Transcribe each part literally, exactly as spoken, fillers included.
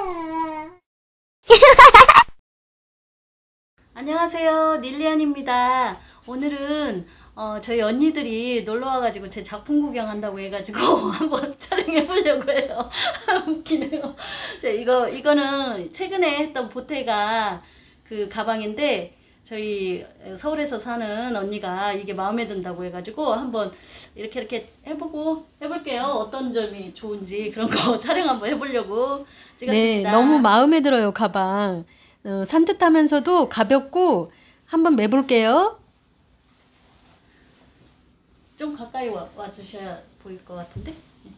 안녕하세요, 닐리안입니다. 오늘은 어, 저희 언니들이 놀러 와가지고 제 작품 구경한다고 해가지고 한번 촬영해 보려고 해요. 웃기네요. 자, 이거 이거는 최근에 했던 보테가 그 가방인데 저희 서울에서 사는 언니가 이게 마음에 든다고 해가지고 한번 이렇게 이렇게 해보고 해볼게요. 어떤 점이 좋은지 그런 거 촬영 한번 해보려고 찍었습니다. 네, 너무 마음에 들어요, 가방. 어, 산뜻하면서도 가볍고 한번 매볼게요. 좀 가까이 와, 와 주셔야 보일 것 같은데.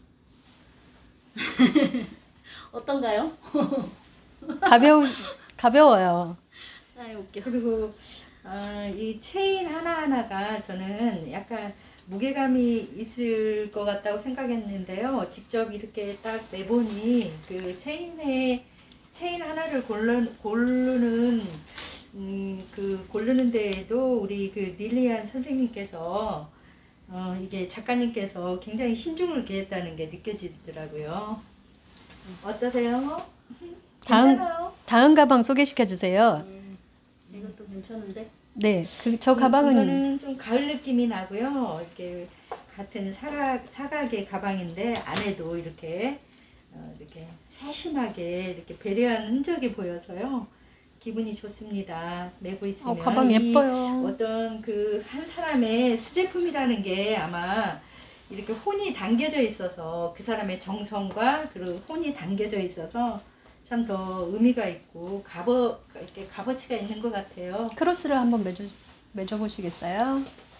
어떤가요? 가벼우, 가벼워요. 아이 웃겨. 그리고 어, 이 체인 하나하나가 저는 약간 무게감이 있을 것 같다고 생각했는데요. 직접 이렇게 딱 매보니 그 체인에 체인 하나를 고르, 고르는 음, 그 고르는 데에도 우리 그 닐리안 선생님께서 어, 이게 작가님께서 굉장히 신중을 기했다는 게 느껴지더라고요. 어떠세요? 다음, 괜찮아요? 다음 가방 소개시켜 주세요. 음, 이것도 괜찮은데. 네, 그, 저 가방은 이거는 좀 가을 느낌이 나고요. 이렇게 같은 사각 사각의 가방인데 안에도 이렇게 어, 이렇게 세심하게 이렇게 배려한 흔적이 보여서요. 기분이 좋습니다. 메고 있으면 어, 가방 이 예뻐요. 어떤 그 한 사람의 수제품이라는 게 아마 이렇게 혼이 담겨져 있어서 그 사람의 정성과 그리고 혼이 담겨져 있어서 참 더 의미가 있고 값어 이렇게 값어치가 있는 것 같아요. 크로스를 한번 매줘, 매줘 보시겠어요?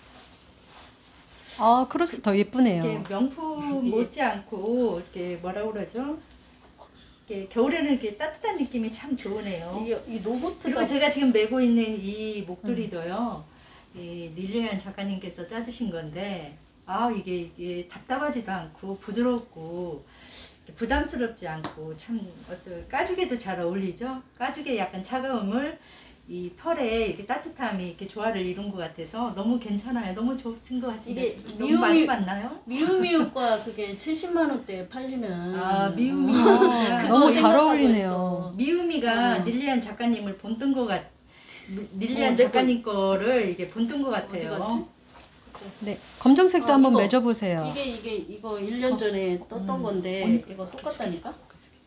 아, 크로스 더 예쁘네요. 이렇게 명품 못지않고 이렇게 뭐라 그러죠? 이렇게 겨울에는 이렇게 따뜻한 느낌이 참 좋으네요. 이, 이 로보트가 그리고 제가 지금 메고 있는 이 목도리도요. 이 닐리안 작가님께서 짜주신 건데 아 이게 이게 답답하지도 않고 부드럽고 부담스럽지 않고 참 어떤 가죽에도 잘 어울리죠. 가죽의 약간 차가움을 이 털에 이렇게 따뜻함이 이렇게 조화를 이룬 것 같아서 너무 괜찮아요. 너무 좋은 것 같습니다. 이게 너무 미우미- 많이 봤나요? 미우미우과 그게 칠십만 원대에 팔리는. 아 미우미 아, 그거 너무 잘 생각하고 어울리네요. 있어. 미우미가 어. 닐리안 작가님을 본뜬 것 같. 닐리안 어, 내 작가님 거를 이게 본뜬 것 어디 같아요. 갔지? 네, 검정색도 어, 한번 이거, 매줘 보세요. 이게 이게 이거 일 년 전에 떴던 건데 이거 똑같다니까.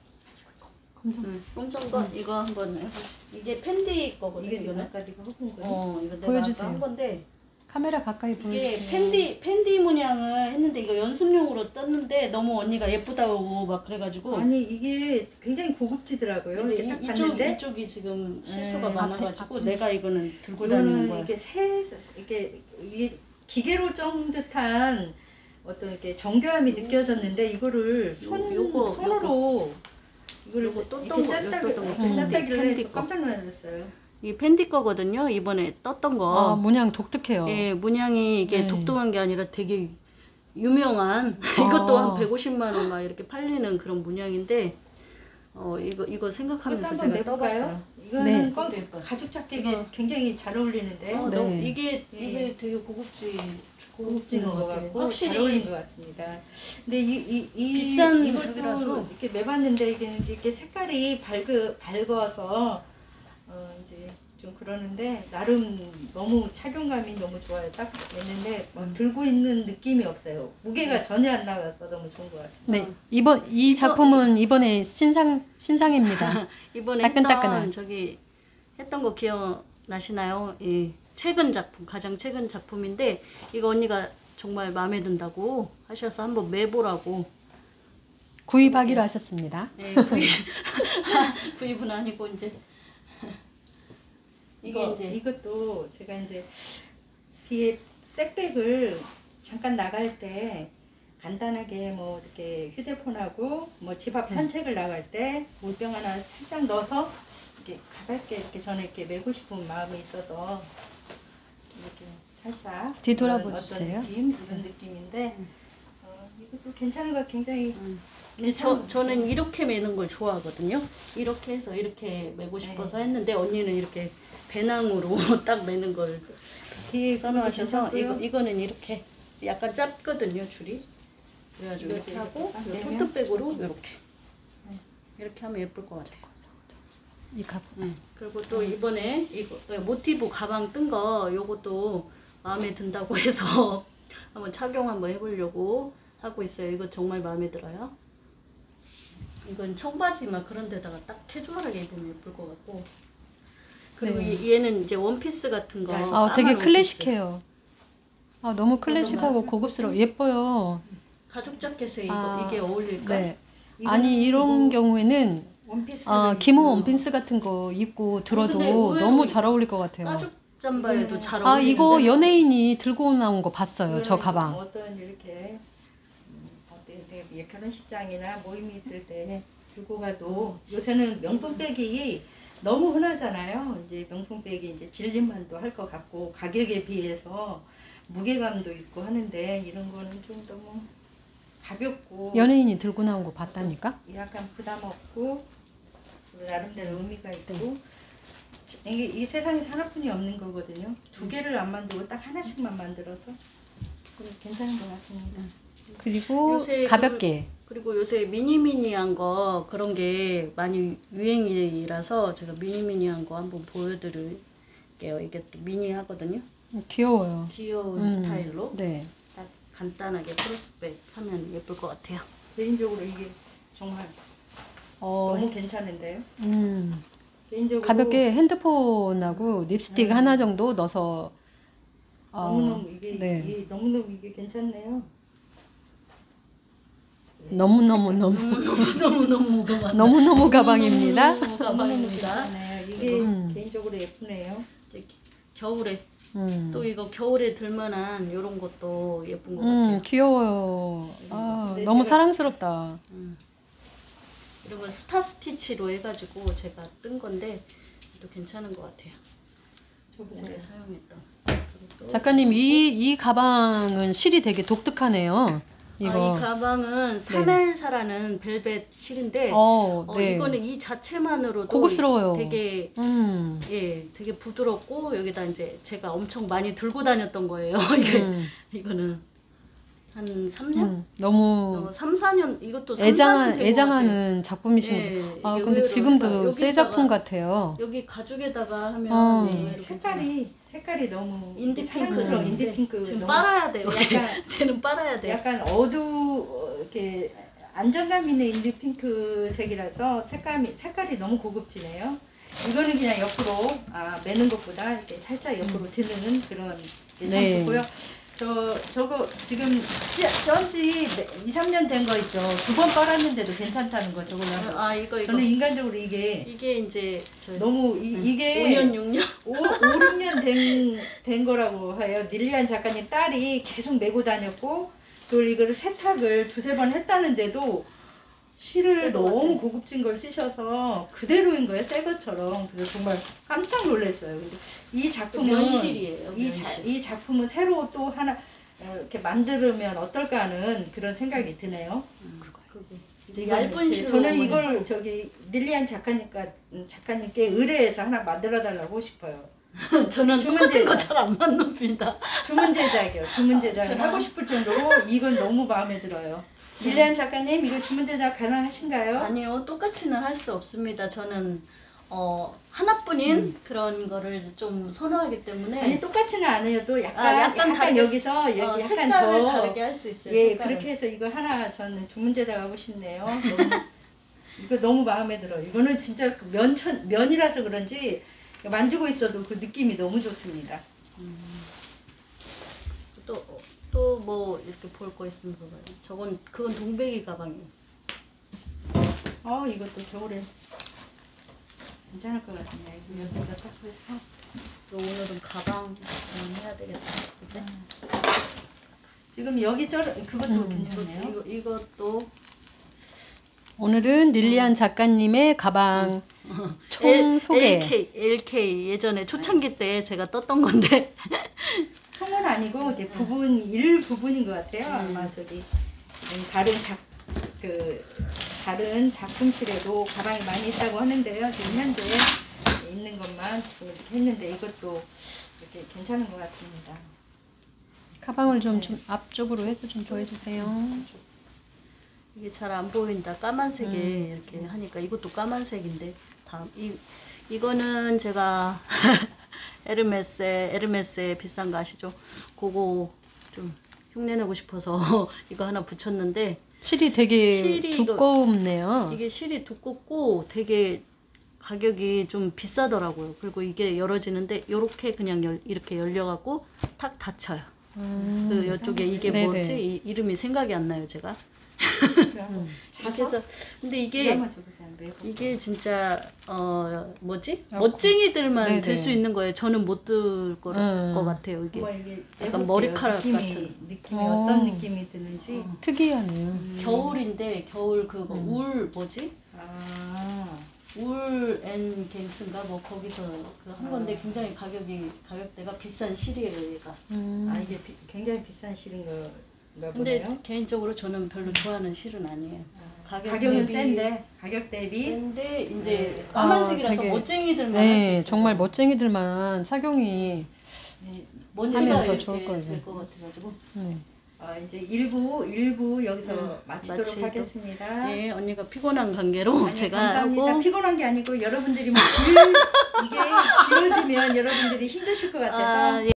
응, 검정 거 이거 한번 해봐. 이게 팬디 거거든. 이게 지금 이거는. 아까 네가 해본 거예요? 어 이거 내가 보여주세요. 아까 한 건데 카메라 가까이 이게 보여주세요. 팬디 팬디 문양을 했는데 이거 연습용으로 떴는데 너무 언니가 예쁘다고 막 그래가지고. 아니 이게 굉장히 고급지더라고요. 근데 이렇게 딱 이, 이쪽 봤는데 이쪽이 지금 실수가 네, 많아가지고 앞에, 내가 이거는 들고 다니는 이거는 거야. 이게 새 이게 이게 기계로 ጨ은 듯한 어떤 이렇게 정교함이 느껴졌는데 이거를 손 요거, 손으로 이거를 요거 떴던 이렇게 거, 짰다고 떴던 거. 이렇게 음, 짰다길래 팬디 저 거. 깜짝 놀랐어요. 이게 팬디 거거든요. 이번에 떴던 거. 아, 문양 독특해요. 예, 문양이 이게 네. 독특한 게 아니라 되게 유명한 아. 이것도 한 백오십만 원 막 이렇게 팔리는 그런 문양인데 어 이거 이거 이것도 생각하면서 한번 제가 매볼까요? 떠봤어요. 이거는 네. 껌- 이것도 예뻐요. 가죽 잡기에 이거. 굉장히 잘 어울리는데요. 어, 네. 너무 이게 예. 이게 되게 고급지 고급진 것 같고 잘 어울린 확실히 것 같습니다. 근데 이, 이, 이 비싼 이것도 저기라서. 이렇게 매봤는데 이게 이렇게 색깔이 밝그 밝아서 어 이제 좀 그러는데 나름 너무 착용감이 너무 좋아요. 딱 맸는데 막 들고 있는 느낌이 없어요. 무게가 전혀 안 나와서 너무 좋은 것 같습니다. 네, 이번 이 작품은 이번에 신상 신상입니다. 이번에 따끈따끈한. 했던 저기 했던 거 기억 나시나요? 이 최근 작품 가장 최근 작품인데 이거 언니가 정말 마음에 든다고 하셔서 한번 매보라고. 구입하기로 하셨습니다. 예, 구입 구입은 아니고 이제 이게 이거, 이제 이것도 제가 이제 뒤에 색백을 잠깐 나갈 때 간단하게 뭐 이렇게 휴대폰하고 뭐 집 앞 산책을 나갈 때 물병 하나 살짝 넣어서 이렇게 가볍게 이렇게 저는 이렇게 메고 싶은 마음이 있어서 이렇게 살짝 뒤돌아봐 이런 주세요. 어떤 느낌 이런 느낌인데 어, 이것도 괜찮은 것 굉장히 근데 저, 저는 이렇게 매는 걸 좋아하거든요. 이렇게 해서 이렇게 매고 싶어서 했는데 언니는 이렇게 배낭으로 딱 매는 걸 뒤에 선호하셔서 괜찮고요. 이거, 이거는 이렇게 약간 짧거든요, 줄이. 그래가지고 이렇게 이렇게 하고 딱 이 내면 토트백으로 이렇게 이렇게 하면 예쁠 것 같아. 이 가방. 응. 그리고 또 이번에 이거 모티브 가방 뜬 거 요것도 마음에 든다고 해서 한번 착용 한번 해보려고 하고 있어요. 이거 정말 마음에 들어요. 이건 청바지 막 그런 데다가 딱 캐주얼하게 입으면 예쁠 것 같고. 그리고 네. 이- 얘는 이제 원피스 같은 거. 아, 되게 까만 클래식해요. 아, 너무 클래식하고 고급스러워. 예뻐요. 원피스. 가죽 자켓에 이거 아, 이게 어울릴까? 네. 아니 이런 경우에는 원피스. 아, 기모 원피스 같은 거 입고 들어도 근데 의외로 너무 잘 어울릴 것 같아요. 가죽 잠바에도 잘 아, 어울리는데. 이거 연예인이 들고 나온 거 봤어요. 저 가방. 어떤 이렇게 음, 어떤 이렇게 결혼식장이나 모임이 있을 때 들고 가도 요새는 명품백이 너무 흔하잖아요. 이제 명품백이 이제 질림만도 할 것 같고 가격에 비해서 무게감도 있고 하는데 이런 거는 좀 너무 가볍고 연예인이 들고 나온 거 봤다니까? 약간 부담 없고 나름대로 의미가 있고 이게 이 세상에 하나뿐이 없는 거거든요. 두 개를 안 만들고 딱 하나씩만 만들어서 그럼 괜찮은 것 같습니다. 그리고 요새 가볍게. 그, 그리고 요새 미니미니한 거 그런 게 많이 유행이라서 제가 미니미니한 거 한번 보여드릴게요. 이게 또 미니하거든요. 귀여워요. 귀여운 음, 스타일로 네. 딱 간단하게 크로스백 하면 예쁠 것 같아요. 개인적으로 이게 정말 어, 너무 괜찮은데요. 음. 개인적으로 가볍게 핸드폰하고 립스틱 하나 정도 넣어서 어, 너무너무 이게, 네. 이게 너무너무 이게 괜찮네요. 너무너무 너무 너무너무 너무 너무너무 가방입니다. 너무 너무너무 가방입니다. 괜찮아요. 이게 음. 개인적으로 예쁘네요. 이제 겨울에 음. 또 이거 겨울에 들만한 이런 것도 예쁜 것 음, 같아요. 귀여워요. 아, 근데 너무 제가- 사랑스럽다. 이런 건 스타 스티치로 해가지고 제가 뜬 건데 또 괜찮은 것 같아요. 저 보세요. 오래 사용했던. 그리고 또 작가님, 이, 이 가방은 실이 되게 독특하네요. 이거. 아, 이 가방은 사멜사라는 벨벳 실인데 어, 어, 네. 이거는 이 자체만으로도 고급스러워요. 되게 음. 예, 되게 부드럽고 여기다 이제 제가 엄청 많이 들고 다녔던 거예요. 이게 음. 이거는 한 삼 년? 음, 너무 어, 삼, 사 년 이것도 삼, 사 년 애장한, 된것 같아요. 애장하는 작품이신 예, 것 같아요. 아, 이게 근데 의외로 지금도 여기다가 새 작품 같아요. 여기 가죽에다가 하면 어. 예, 네, 이렇게 색깔이 색깔이 너무 인디 사랑스러운 핑크 인디 핑크 지금 너무 빨아야 돼요. 약간 쟤는 빨아야 돼요. 약간 어두 어, 이렇게 안정감 있는 인디 핑크 색이라서 색감이 색깔이 너무 고급지네요. 이거는 그냥 옆으로 아 매는 것보다 이렇게 살짝 옆으로 드는 그런 게 참 네. 좋고요. 저 저거 지금 쩐지 이, 삼 년 된 거 있죠. 두 번 빨았는데도 괜찮다는 거 저거. 아 이거 이거 저는 인간적으로 이게 이게 이제 저 너무 이, 이게 오 년 육 년 오, 오, 육 년 된, 된 거라고 해요. 닐리안 작가님 딸이 계속 메고 다녔고, 그걸 이거를 세탁을 두세 번 했다는데도 실을 쓸것 너무 같아요. 고급진 걸 쓰셔서 그대로인 거예요. 새 것처럼. 그래서 정말 깜짝 놀랐어요. 근데 이 작품은, 면실이에요, 이, 자, 면실. 이 작품은 새로 또 하나 어, 이렇게 만들면 어떨까 하는 그런 생각이 드네요. 그거 이제 이거는 얇은 제- 실로 저는 한번 이걸 저기 닐리안 작가님과 작가님께 의뢰해서 하나 만들어 달라고 싶어요. 해서- 저는 주문 똑같은 제작. 거 잘 안 만듭니다. 주문 제작이요. 주문 제작을 저는- 하고 싶을 정도로 이건 너무 마음에 들어요. 닐리안 작가님 이거 주문 제작 가능하신가요? 아니요, 똑같이는 할 수 없습니다. 저는 어 하나뿐인 그런 거를 좀 선호하기 때문에 아니 똑같이는 안 해요. 또 약간 아, 약간, 다르게 여기서 여기 어, 약간 색깔을 더 다르게 할 수 있어요. 예 색깔을. 그렇게 해서 이거 하나 저는 주문 제작하고 싶네요. 너무, 이거 너무 마음에 들어. 이거는 진짜 그 면천 면이라서 그런지 만지고 있어도 그 느낌이 너무 좋습니다. 또 또 뭐 이렇게 볼 거 있으면 봐요. 저건 그건 동백이 가방이에요. 어 이것도 겨울에 괜찮을 것 같네요. 이거 옆에서 딱 해서 그럼 오늘은 가방 좀 해야 되겠다. 그치? 지금 여기 저 그것도 괜찮네요. 이거 이것도 오늘은 닐리안 작가님의 가방 총 L, 소개. 엘케이 엘케이 예전에 초창기 때 제가 떴던 건데 총은 아니고 이제 부분 일 부분인 것 같아요. 아마 저기 음, 다른 작 그 다른 작품실에도 가방이 많이 있다고 하는데요. 지금 현재 있는 것만 좀 이렇게 했는데 이것도 이렇게 괜찮은 것 같습니다. 가방을 좀, 좀 앞쪽으로 해서 좀 보여주세요. 이게 잘 안 보인다. 까만색에 이렇게 하니까 이것도 까만색인데 다음 이 이거는 제가 에르메스의 에르메스의 비싼 거 아시죠? 그거 좀 흉내내고 싶어서 이거 하나 붙였는데 실이 되게 실이 이거- 두껍네요. 이게 실이 두껍고 되게 가격이 좀 비싸더라고요. 그리고 이게 열어지는데 요렇게 그냥 열, 이렇게 열려갖고 탁 닫혀요. 그 이쪽에 이게 네네. 뭐지? 이, 이름이 생각이 안 나요, 제가. 그래서 그래서 근데 이게 이거 적으세요. 매고. 이게 진짜 어 뭐지? 어, 멋쟁이들만 네네. 들 수 있는 거예요. 저는 못 들 거 음. 것 같아요. 이게 한번 이게 약간 내볼게요. 머리카락 느낌이, 같은. 느낌이 어. 어떤 느낌이 드는지. 특이하네요. 겨울인데 겨울 그거 울 뭐지? 아, 울 앤 갱스인가 뭐 거기서 그 한 건데 굉장히 가격이 가격대가 비싼 실이에요, 얘가. 음. 아 이게 비, 굉장히 비싼 실인 거가 근데 보네요. 개인적으로 저는 별로 좋아하는 실은 아니에요. 가격 가격은 대비- 센데 가격 대비 근데 이제 아, 까만색이라서 되게- 멋쟁이들만 할 수 네, 있어요. 정말 멋쟁이들만 착용이 먼지가 하면 더 이렇게 좋을 거예요. 될것 같아가지고. 네. 어, 이제 일부 일부 여기서 음, 마치도록 마치도- 하겠습니다. 네, 언니가 피곤한 관계로 아니, 제가 감사합니다. 하고 피곤한 게 아니고 여러분들이 뭐 길, 이게 길어지면 여러분들이 힘드실 것 같아서 아,